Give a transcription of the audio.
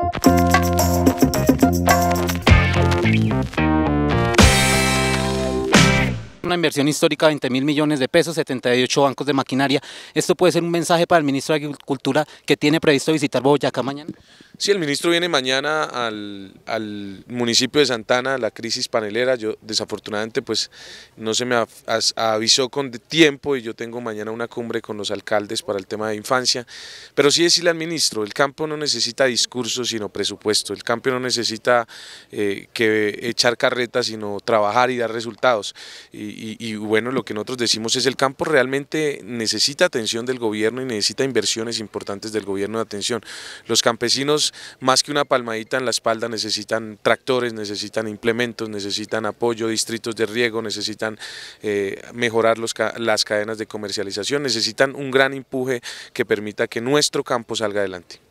Una inversión histórica de 20.000 millones de pesos, 78 bancos de maquinaria. ¿Esto puede ser un mensaje para el ministro de Agricultura que tiene previsto visitar Boyacá mañana? Sí, el ministro viene mañana al municipio de Santana, a la crisis panelera. Yo desafortunadamente pues no se me avisó con tiempo y yo tengo mañana una cumbre con los alcaldes para el tema de infancia, pero sí decirle al ministro, el campo no necesita discurso sino presupuesto, el campo no necesita que echar carretas sino trabajar y dar resultados y bueno, lo que nosotros decimos es el campo realmente necesita atención del gobierno y necesita inversiones importantes del gobierno de atención. Los campesinos más que una palmadita en la espalda necesitan tractores, necesitan implementos, necesitan apoyo, distritos de riego, necesitan mejorar las cadenas de comercialización, necesitan un gran empuje que permita que nuestro campo salga adelante.